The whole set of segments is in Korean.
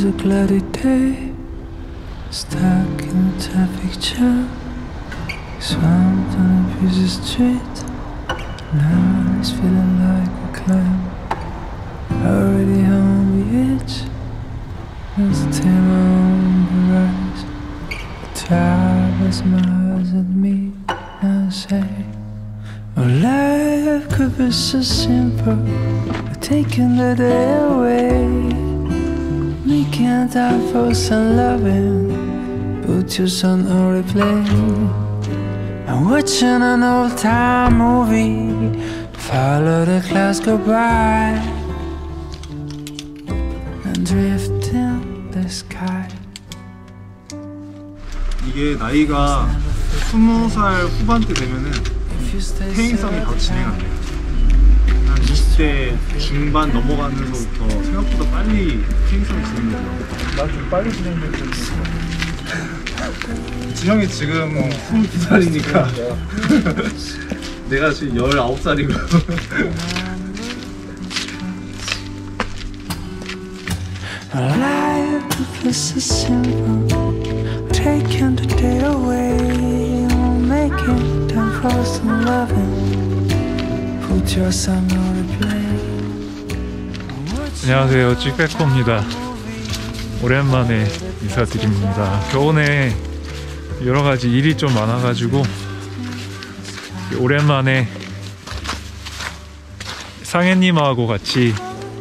a cloudy day, stuck in a traffic jam, swamped on a busy street. Now it's feeling like a clam. Already on the edge, there's a timber on the rise. The tide smiles at me and say, oh, life could be so simple, taking the day away, making time for some loving, put your son on replay. I'm watching an old-time movie, follow the clouds go by, and drift in the sky. 이게 나이가 20살 후반대 되면은 퇴행성이 바로 진행한대요. 한 20대 중반 넘어가면서부터 생각보다 빨리 퇴행성이 진행되더라고요. 나 좀 빨리 진행됐는데 지형이 지금 22살이니까 내가 지금 19살이고 Life is so simple, taking the day away, making time for some loving, put your song on replay. 안녕하세요, 쥐백호입니다. 오랜만에 인사드립니다. 겨우내 여러가지 일이 좀 많아가지고 오랜만에 상해님하고 같이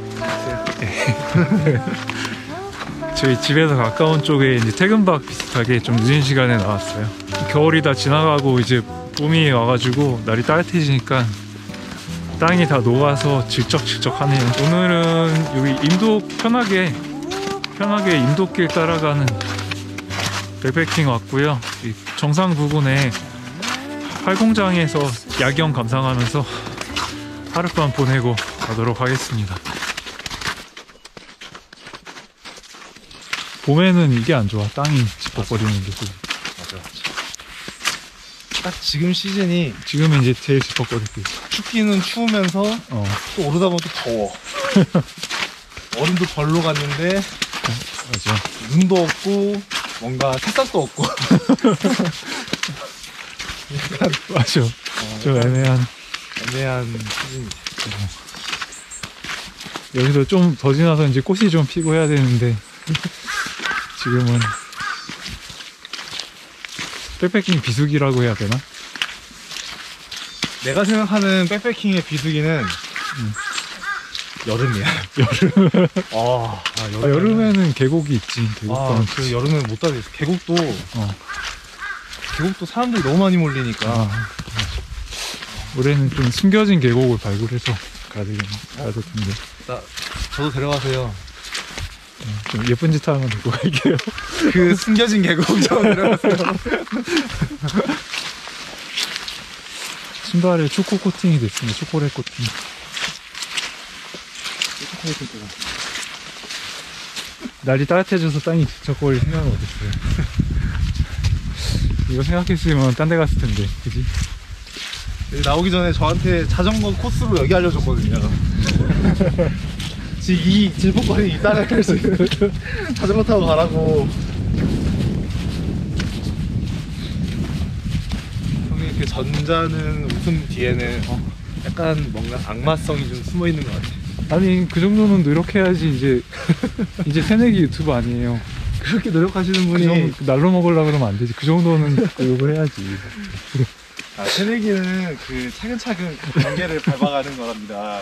저희 집에서 가까운 쪽에 이제 퇴근박 비슷하게 좀 늦은 시간에 나왔어요. 겨울이 다 지나가고 이제 봄이 와가지고 날이 따뜻해지니까 땅이 다 녹아서 질적질적하네요. 오늘은 여기 임도 편하게 임도길 따라가는 백패킹 왔고요. 이 정상 부근에 활공장에서 야경 감상하면서 하룻밤 보내고 가도록 하겠습니다. 봄에는 이게 안 좋아. 땅이 지퍼거리는 게. 맞아. 딱 지금 시즌이 지금은 이제 제일 지퍼거릴 때 있어. 춥기는 추우면서 또 오르다 보면 또 더워. 얼음도 절로 갔는데 맞아. 눈도 없고 뭔가 새싹도 없고 약간 맞아. 좀 애매한 시즌이지. 여기서 좀 더 지나서 이제 꽃이 좀 피고 해야 되는데 지금은 백패킹 비수기라고 해야 되나? 내가 생각하는 백패킹의 비수기는 여름이야. 여름. 여름에는 여름에는 계곡이 있지. 계곡도. 그 여름에는 못 다니겠어. 계곡도 사람들이 너무 많이 몰리니까. 올해는 좀 숨겨진 계곡을 발굴해서 가야 될 텐데. 저도 데려가세요. 좀 예쁜 짓 하면 데리고 갈게요. 그 숨겨진 계곡 좀 데려가세요. 신발에 초코 코팅이 됐습니다. 초콜릿 코팅. 날이 따뜻해져서 땅이 질척거릴 생각은 어딨어요. 이거 생각했으면 딴 데 갔을 텐데, 그지? 나오기 전에 저한테 자전거 코스로 여기 알려줬거든요. 지금 이 질퍽거리 이 따라갈 수 있는 자전거 타고 가라고. 형님 그 전자는 웃음 뒤에는 약간 뭔가 악마성이 좀 숨어 있는 것 같아. 아니 그 정도는 노력해야지. 이제 새내기 유튜브 아니에요. 그렇게 노력하시는 분이 그 날로 먹으려고 그러면 안 되지. 그 정도는 노력을 해야지. 새내기는 그 차근차근 그 단계를 밟아가는 거랍니다.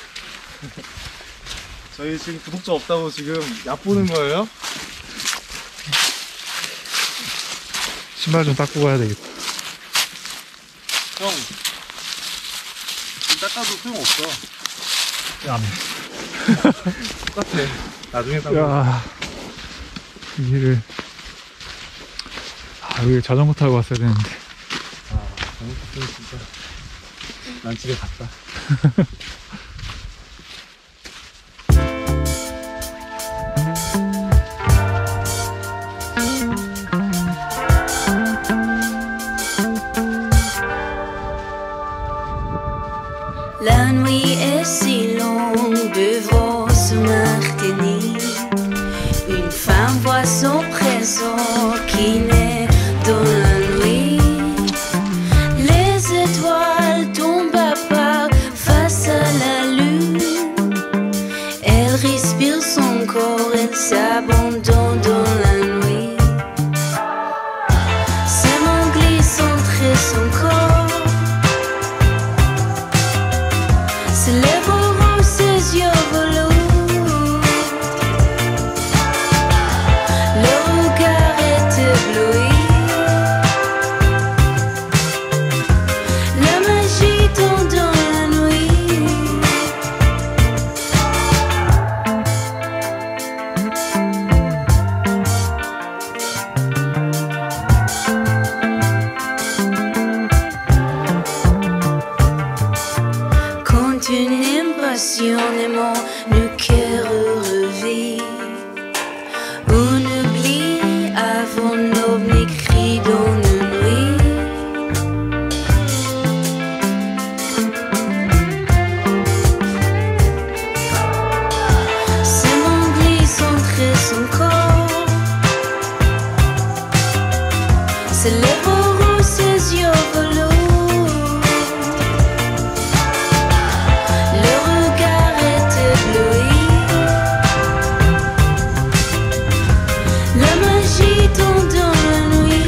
저희 지금 구독자 없다고 지금 얕보는 거예요? 신발 좀 닦고 가야 되겠다. 형, 지금 닦아도 소용없어. 야, 똑같아. 나중에 닦아. 야, 이 길을 여기 자전거 타고 왔어야 되는데. 잘못했으면 진짜 난 집에 갔다. La nuit est si longue devant ce Martini. Une éternellement nos cœurs revit. On oublie avant nos écrits dans nos nuits. Ses mains glissent entre son corps, ses lèvres rouges, ses yeux velours. Le regard est ébloui, la magie tombe dans la nuit.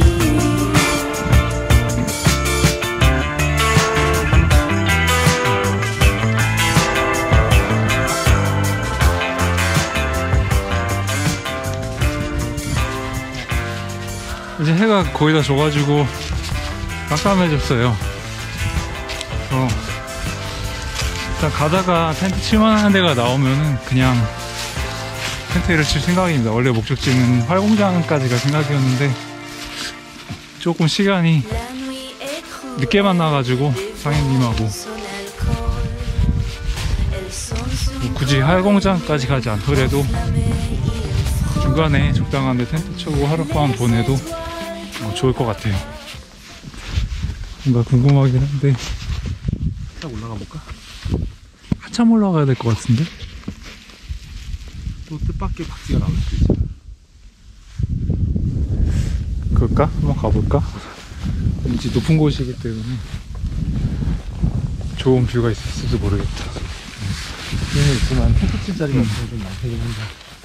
이제 해가 거의 다 져가지고 깜깜해졌어요. 일단 가다가 텐트 칠만한 데가 나오면은 그냥 텐트를 칠 생각입니다. 원래 목적지는 활공장까지 갈 생각이었는데 조금 시간이 늦게 만나가지고 상현님하고 뭐 굳이 활공장까지 가지 않더라도 중간에 적당한 데 텐트 치고 하룻밤 보내도 좋을 것 같아요. 뭔가 궁금하긴 한데 딱 올라가 볼까? 한참 올라가야 될 것 같은데? 또 뜻밖의 박쥐가 나올 수도 있어. 그럴까? 한번 가볼까? 왠지 높은 곳이기 때문에 좋은 뷰가 있을지도 모르겠다. 뷰는 있지만 텐트 칠 자리가 없어서 좀 많긴 한데.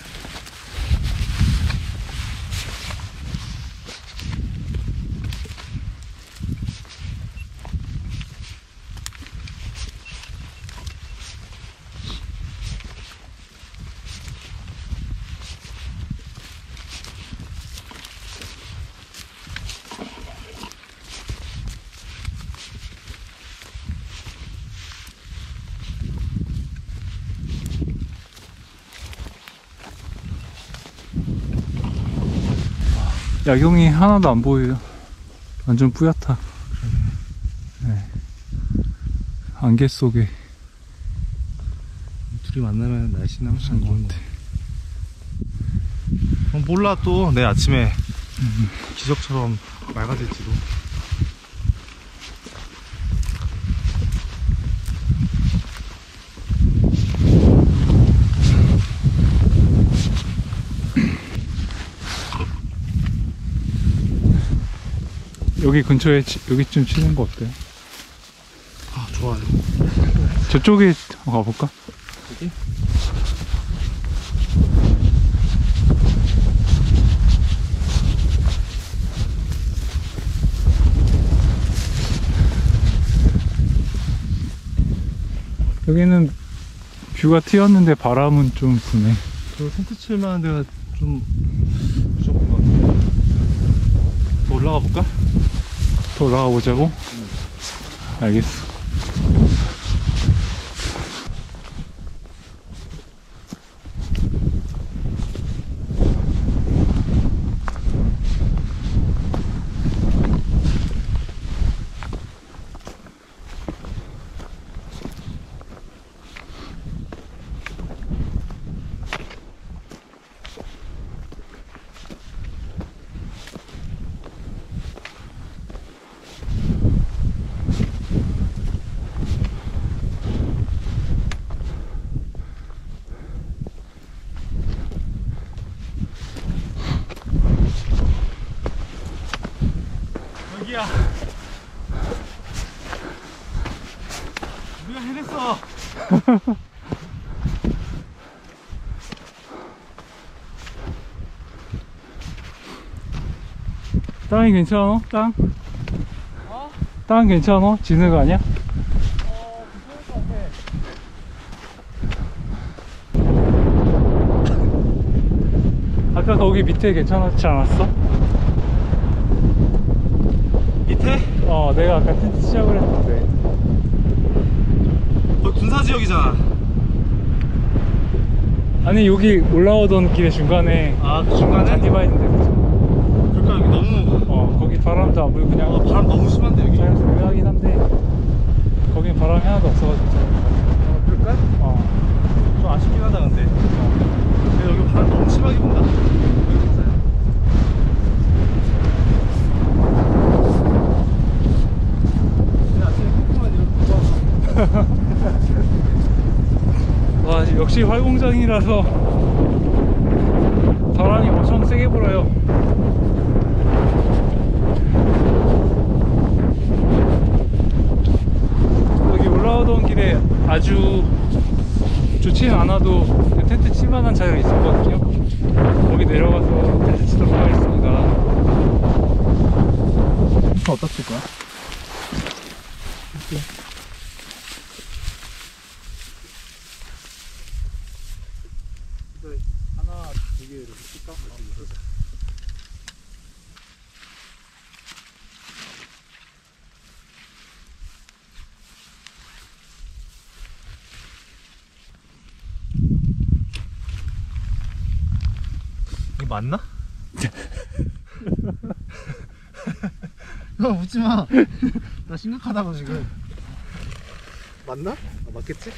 야경이 하나도 안 보여요. 완전 뿌옇다. 네. 안개 속에 둘이 만나면 날씨는 항상 안 좋은 것 같아. 몰라, 또 내일 아침에 기적처럼 맑아질지도. 여기 근처에 여기쯤 치는 거 어때요? 아, 좋아요. 저쪽에 가볼까? 여기? 여기는 뷰가 튀었는데 바람은 좀 부네. 저 텐트 칠만한 데가 좀 부족한 것 같아. 더 올라가 볼까? 더 올라가 보자고? 알겠어. 여기야. 우리가 해냈어. 땅이 괜찮아? 땅? 땅 괜찮아? 진흙 아니야? 아까 거기 밑에 괜찮았지 않았어? 밑에? 내가 아까 텐트 시작을 했는데. 거기 군사지역이잖아. 아니 여기 올라오던 길에 중간에 아, 그 중간에? 잔디바 있는데 그러니까 여기 너무 거기 바람도 안 불고 그냥 바람 너무 심한데 여기. 자연스럽게 하긴 한데 거긴 바람이 하나도 없어가지고 그래, 볼까? 좀 아쉽긴 하다 근데. 근데 여기 바람 너무 심하게 분다. 여기 보세요. 근데 아침에 꼼꼼한 이런 거. 와, 역시 활공장이라서 바람이 엄청 세게 불어요. 여기 올라오던 길에 아주 좋지는 않아도 텐트 칠만한 자리가 있었거든요. 거기 내려가서 텐트 치도록 하겠습니다. 어디다 칠 거야? 하나, 두 개 이렇게 칠까? 이게 맞나? 형 웃지마. 나 심각하다고 지금. 맞나? 맞겠지?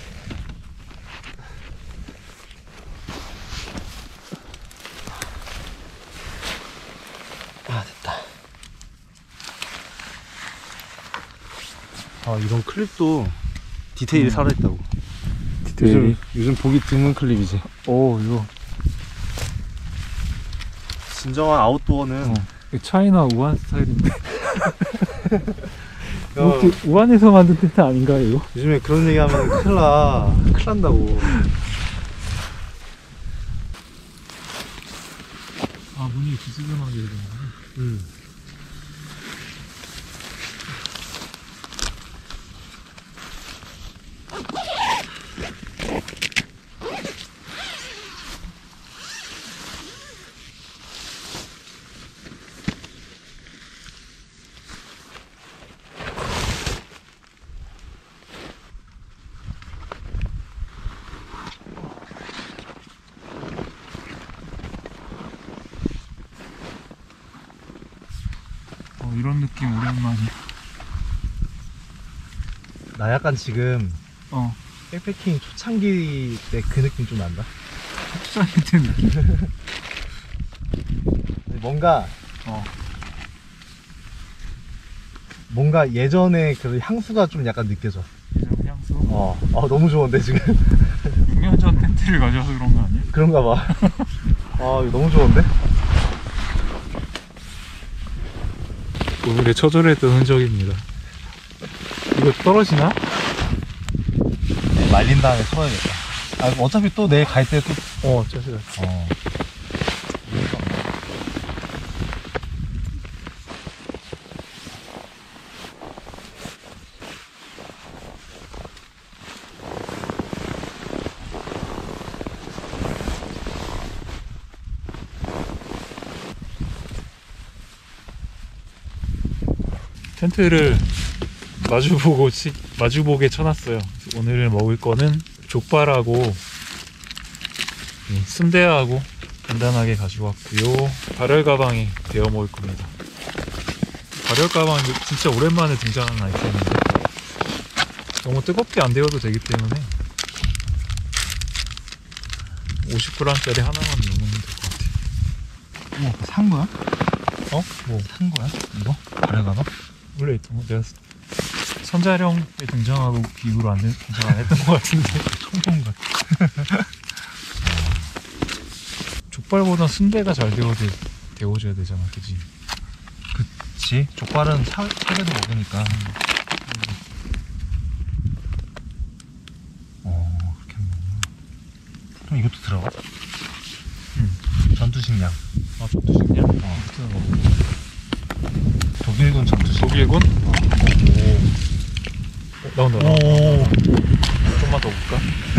됐다. 이런 클립도 디테일이 살아있다고. 디테일이? 요즘 보기 드문 클립이지. 오, 이거 진정한 아웃도어는 차이나 우한 스타일인데. 야, 우한에서 만든 텐트 아닌가요, 이거? 요즘에 그런 얘기 하면 큰일 나. 큰일 난다고. 아, 문이 비스듬하게 되는구나. 이런 느낌 오랜만이야. 나 약간 지금 백패킹 초창기 때 그 느낌 좀 난다. 초창기 때 느낌. 뭔가 뭔가 예전에 그 향수가 좀 약간 느껴져. 예전 향수? 너무 좋은데 지금. 6년 전 텐트를 가져와서 그런 거 아니야? 그런가 봐. 이거 너무 좋은데? 오늘의 처절했던 흔적입니다. 이거 떨어지나? 말린 다음에 쳐야겠다. 어차피 또 내일 갈 때 또. 짜증나. 텐트를 마주보게 쳐놨어요. 오늘 먹을 거는 족발하고 순대하고 간단하게 가지고 왔고요. 발열 가방에 데워 먹을 겁니다. 발열 가방 진짜 오랜만에 등장하는 아이템인데 너무 뜨겁게 안 데워도 되기 때문에 50g짜리 하나만 넣으면 될 것 같아. 산 거야? 뭐 산 거야? 이거? 발열가방? 원래 있던 거 내가 선자령에 등장하고 그 이후로 등장 안 했던 것 같은데 처음 본 것 같아. 족발보다 순대가 잘 데워져야 되잖아, 그치? 그치? 족발은 차례도 먹으니까. 그렇게 먹나? 그럼 이것도 들어가? 전투식량. 전투식량? 독일군 전투식량. 독일군? 나온다. 좀만 더 볼까?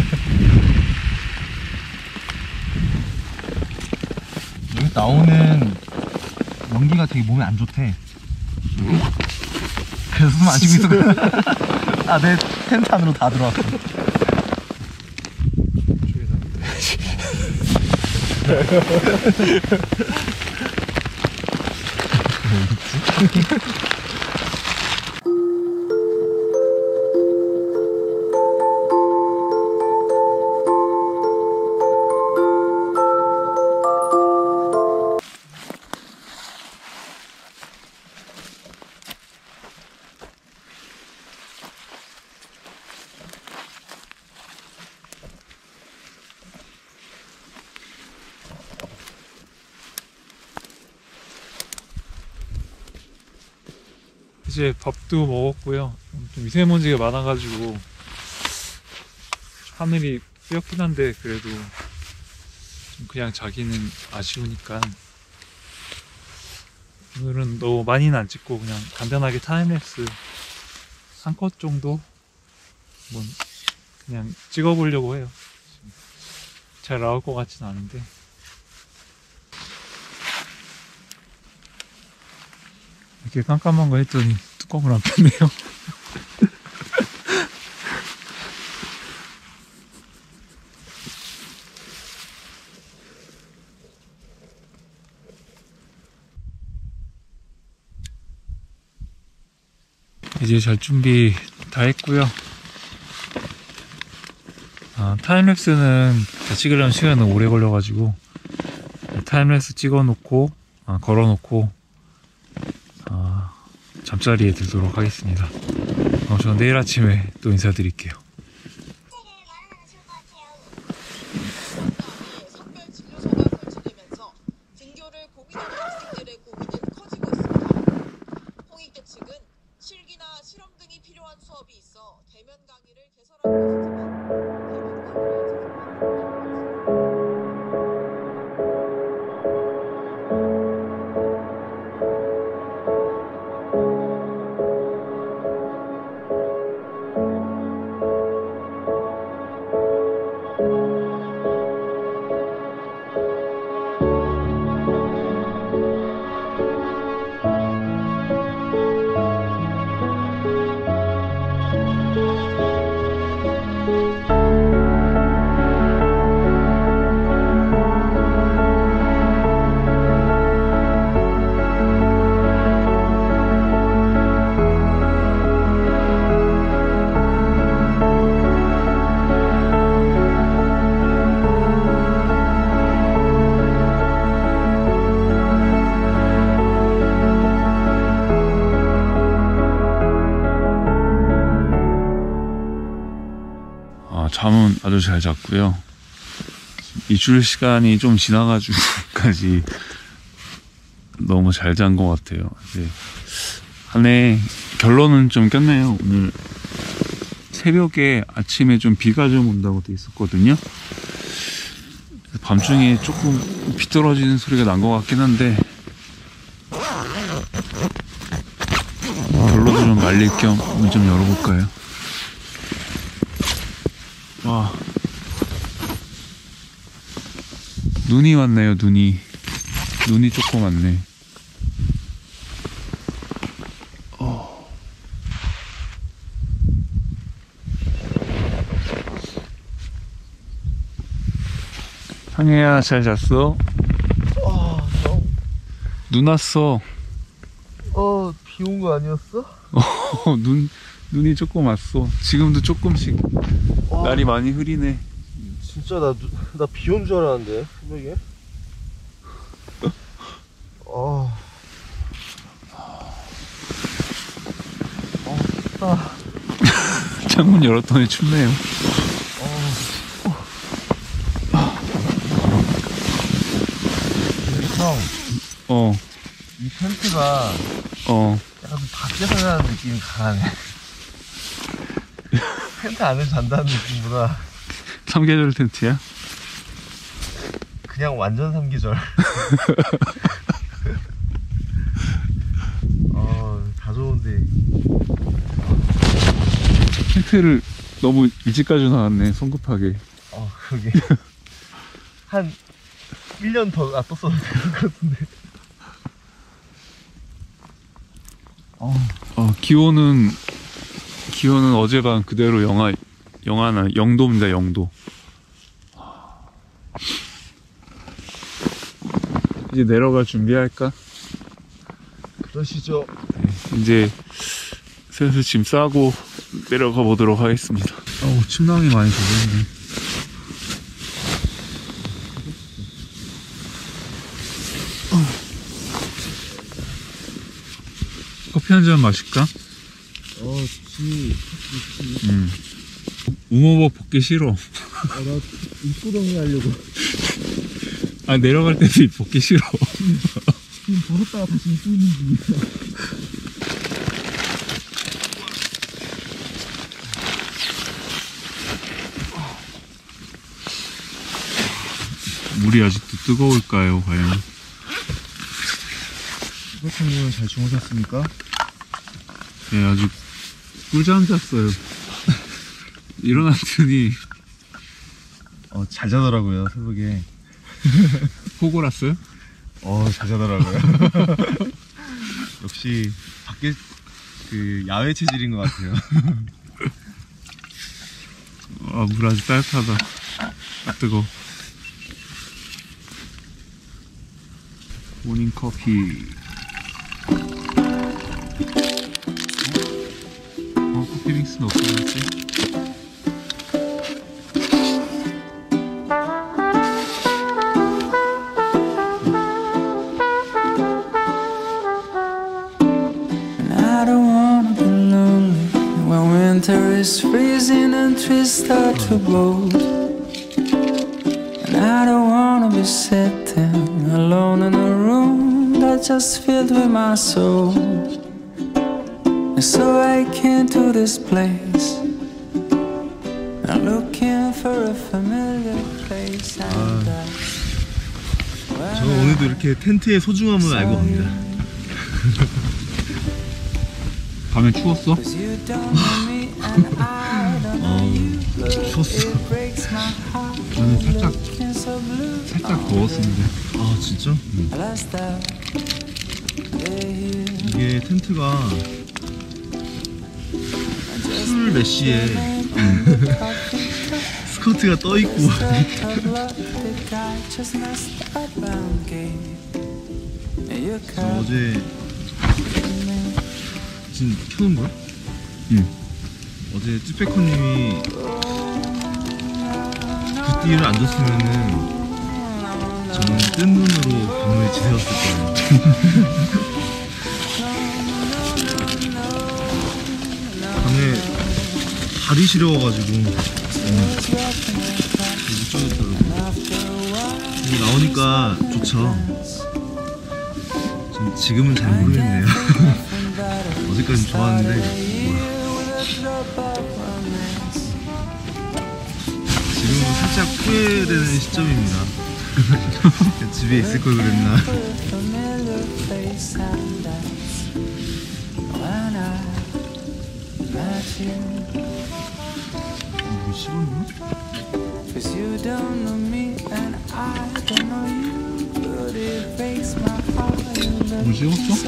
여기 나오는 연기가 되게 몸에 안 좋대. 그래서 숨 안 쉬고 있어. 내 텐트 안으로 다 들어왔어. 이제 밥도 먹었고요. 좀 미세먼지가 많아가지고 하늘이 뿌옇긴 한데 그래도 좀 그냥 자기는 아쉬우니까 오늘은 너무 많이는 안 찍고 그냥 간단하게 타임랩스 한 컷 정도 한번 그냥 찍어보려고 해요. 잘 나올 것 같진 않은데. 이렇게 깜깜한 거 했더니 뚜껑을 안 폈네요. 이제 잘 준비 다 했고요. 타임랩스는 다 찍으려면 시간은 오래 걸려가지고 타임랩스 찍어놓고 걸어놓고 잠자리에 들도록 하겠습니다. 저는 내일 아침에 또 인사드릴게요. 선별 진료소가 설치되면서 등교를 고민하는 학생들의 고민은 커지고 있습니다. 홍익대 측은 실기나 실험 등이 필요한 수업이 있어 대면 강의를 개설하고 있지만 잠은 아주 잘 잤고요. 입출 시간이 좀 지나가지고까지 너무 잘 잔 것 같아요. 이제 한 해 결론은 좀 꼈네요. 오늘 새벽에 아침에 좀 비가 좀 온다고 돼 있었거든요. 밤중에 조금 비 떨어지는 소리가 난 것 같긴 한데 결론도 좀 말릴 겸 문 좀 열어볼까요? 와, 눈이 왔네요. 눈이 조금 왔네. 상혜야, 잘 잤어? 눈 왔어. 비 온 거 아니었어? 눈이 조금 왔어. 지금도 조금씩 날이 많이 흐리네. 진짜 나 비 온 줄 알았는데 새벽에. 춥다. 창문 열었더니 춥네요. 형, 이 텐트가 약간 좀 밖에서 자는 느낌이 강하네. 텐트 안에 잔다는 느낌보다 삼계절 텐트야? 그냥 완전 삼계절. 다 좋은데 텐트를 너무 일찍 가져 나왔네. 성급하게. 그게 한 1년 더 놔뒀어도 되는 것 같은데. 기온은 어제밤 그대로 영하나 0도입니다. 0도. 이제 내려갈 준비할까? 그러시죠. 이제 슬슬 짐 싸고 내려가 보도록 하겠습니다. 침낭이 많이 젖었네. 커피 한 잔 마실까? 좋지. 우모복 벗기 싫어. 나 입구덩이 하려고. 내려갈 때도 벗기 싫어. 지금 벗었다가 다시 입고 있는 중이야. 물이 아직도 뜨거울까요, 과연? 수박님은 잘 주무셨습니까? 네, 아직 꿀잠 잤어요. 일어났더니 잘 자더라고요, 새벽에. 호골았어요? 잘 자더라고요. 역시 밖에 그 야외 체질인 것 같아요. 아, 물 아직 따뜻하다. 뜨거워. 모닝 커피. 커피 믹스는 없어졌지? I don't wanna be lonely when winter is freezing and trees start to blow. And I don't wanna be sitting alone in a room that's just filled with my soul. And so I came to this place. I'm looking for a familiar place. And 저는 오늘도 이렇게 텐트의 소중함을 알고 갑니다. 밤에 추웠어? you don't know me and I don't know you. 추웠어. It breaks my heart. 저는 살짝 Looking so blue. 더웠습니다. 아, 진짜? Last out. 이게 텐트가 술 메쉬에 스커트가 떠 있고 어제 지금 켜놓은 거야? 응. 어제 쭈빼커님이 굿디를 안 줬으면은 저는 뜬 눈으로 밤을 지새웠을 거예요. 밤에 발이 시려워가지고 못 쪄졌더라고. 이거 나오니까 좋죠. 지금은 잘 모르겠네요. 어제까진 좋았는데 지금은 살짝 후회되는 시점입니다. 집에 있을 걸 그랬나. 뭐 식었나? 물 식었어?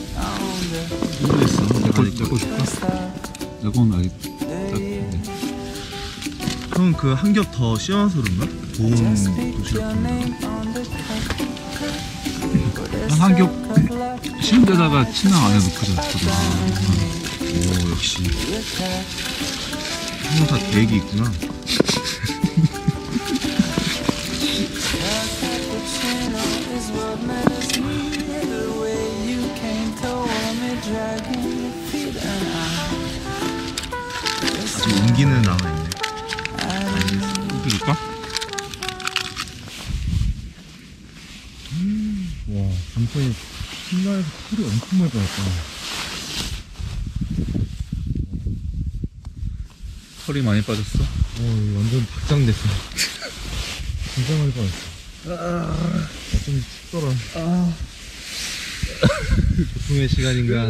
모르겠어. 내거 줄까? 내 건 아직 따뜻한데. 형은 그 한 겹 더 씌워서 그런가? 보온 도시락인가? 한 겹 쉬운 데다가 침낭 안에 넣거든. 오, 역시 형은 다 계획이 있구나. 아직 온기는 남아있네. 이거 줄까? 와, 잠깐이 신나에서 풀이 엄청 많이 빠졌다. 털이 많이 빠졌어? 완전 박장됐어. 진짜 많이 빠졌어. 좀 춥더라. 고통의 시간인가.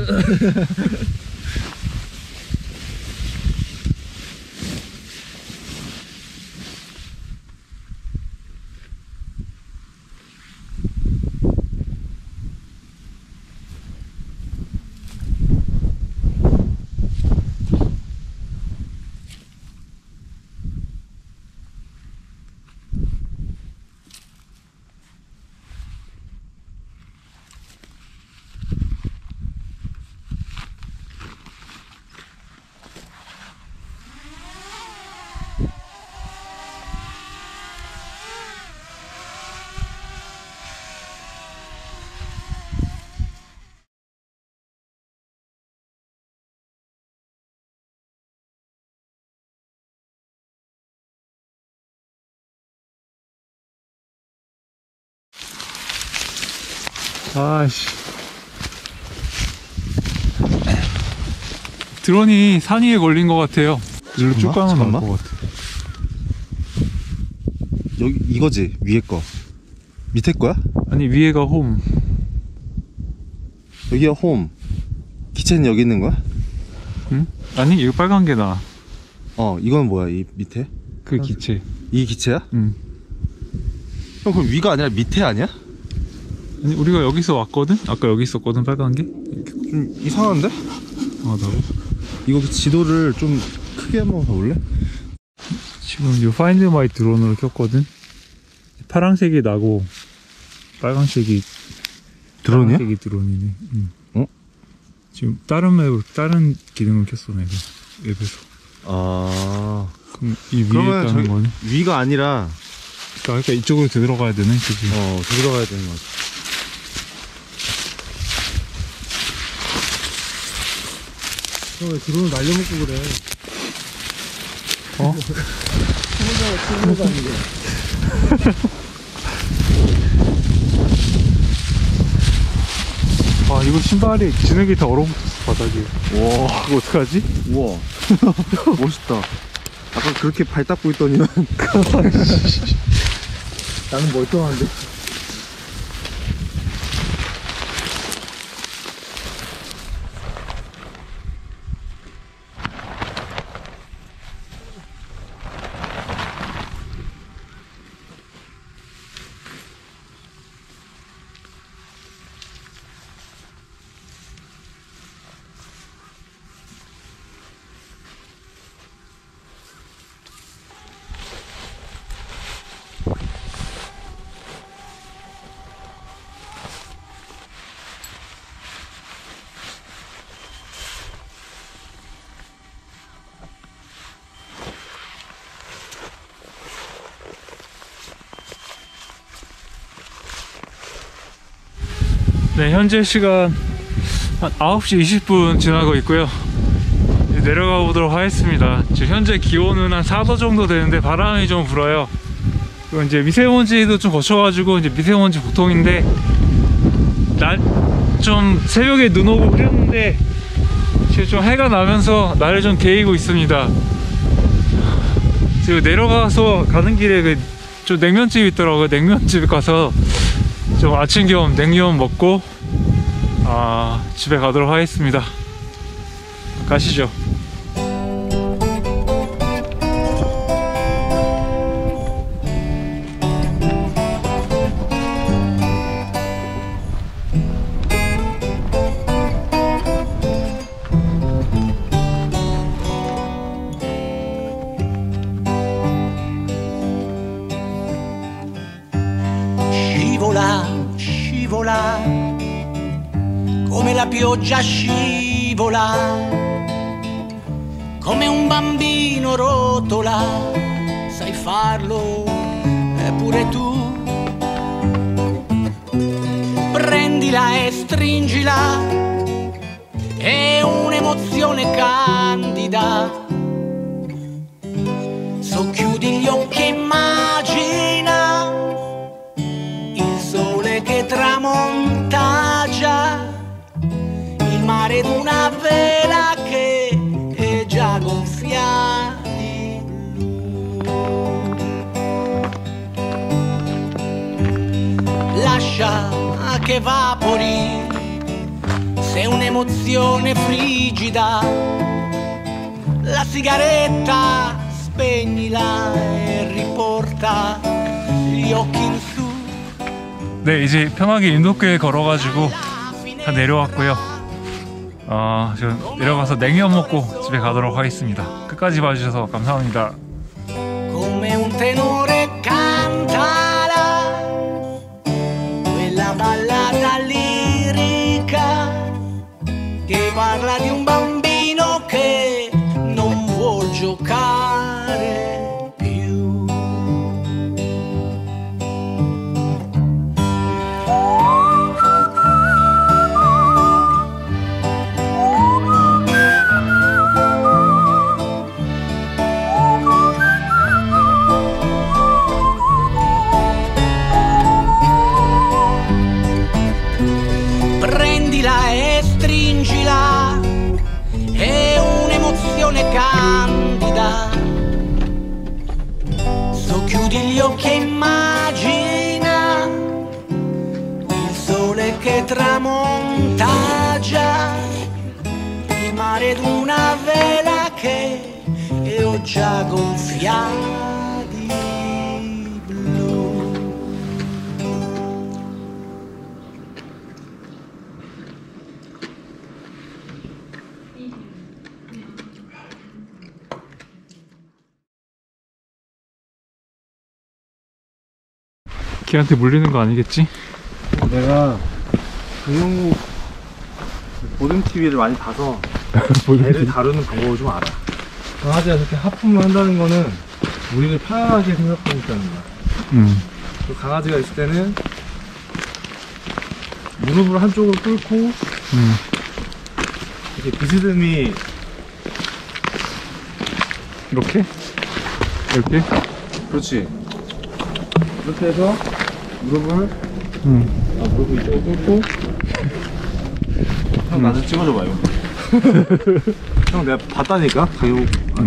아씨. 드론이 산 위에 걸린 것 같아요. 일로 쭉 가면 나올 것 같아. 여기 이거지 위에 거. 밑에 거야? 아니 위에가 홈. 여기가 홈. 기체는 여기 있는 거야? 응? 아니 이거 빨간 게 나. 이건 뭐야 이 밑에? 그 기체. 이 기체야? 응. 형 그럼 위가 아니라 밑에 아니야? 아니 우리가 여기서 왔거든? 아까 여기 있었거든 빨간 게? 좀 이상한데? 나도. 이거 지도를 좀 크게 한번 봐볼래? 지금 이 파인드 마이 드론으로 켰거든? 파란색이 나고 빨간색이 드론이야? 빨간색이 드론이네. 응. 어? 지금 다른 맵으로 다른 기능을 켰어 내가 앱에서. 그럼 이 위에 그러면 있다는 거는? 위가 아니라 그러니까 이쪽으로 들어가야 되네 그치? 들어가야 되는 거 같아. 왜 드론을 날려먹고 그래? 혼자 아니고. 와 이거 신발이 진흙이 다 얼어붙었어 바닥에. 와, 이거 어떡하지? 우와. 멋있다. 아까 그렇게 발 닦고 있더니만. 나는 멀쩡한데? 네, 현재 시간 한 9시 20분 지나고 있고요. 이제 내려가 보도록 하겠습니다. 지금 현재 기온은 한 4도 정도 되는데 바람이 좀 불어요. 그리고 이제 미세먼지도 좀 거쳐가지고 이제 미세먼지 보통인데 날 좀 새벽에 눈 오고 그랬는데 지금 좀 해가 나면서 날을 좀 개이고 있습니다. 지금 내려가서 가는 길에 그 좀 냉면집 있더라고요. 냉면집 가서 좀 아침 겸 냉면 먹고 집에 가도록 하겠습니다. 가시죠. Scivola, come la pioggia scivola, come un bambino rotola, sai farlo pure tu. Prendila e stringila, è un'emozione candida. Socchiudi gli occhi e immagina il sole che tramonta già, il mare d'una vela che è già gonfia di blu. Lascia che evapori, se un'emozione frigida, la sigaretta spegnila e riporta gli occhi in su. 네, 이제 편하게 인도교에 걸어가지고 다 내려왔고요. 지금 내려가서 냉면 먹고 집에 가도록 하겠습니다. 끝까지 봐주셔서 감사합니다. Come un tenore cantala quella ballata lirica che parla di un bambino che non vuol giocare più. gli occhi e immagina il sole che tramonta già, il mare d'una vela che ho già gonfiati blu. 걔한테 물리는 거 아니겠지? 내가 강영욱 보듬 TV를 많이 봐서 애를 다루는 방법을 좀 알아. 강아지가 그렇게 하품을 한다는 거는 우리를 편안하게 생각하고 있다는 거야. 또 강아지가 있을 때는 무릎을 한쪽으로 꿇고 이렇게 비스듬히 이렇게? 이렇게? 그렇지. 이렇게 해서 무릎을 무릎을 이쪽으로 꿇고 형 나도 찍어줘봐요. 형 내가 봤다니까 강영욱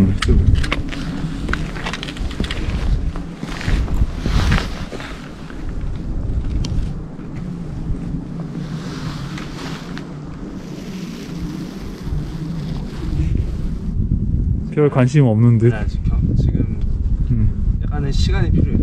별 관심 없는 듯. 네, 지금 약간의 시간이 필요해.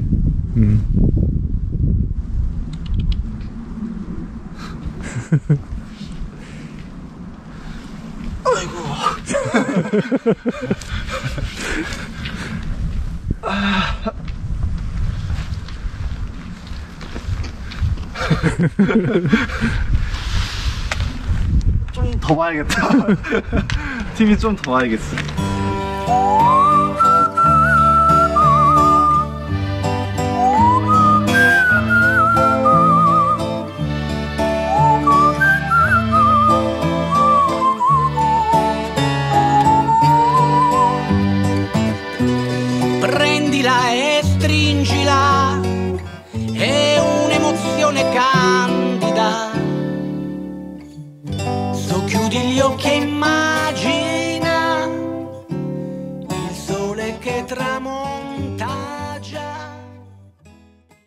좀 더 봐야겠다. TV 좀 더 봐야겠어. Prendila e stringila, è un'emozione candida. Socchiudi gli occhi e immagina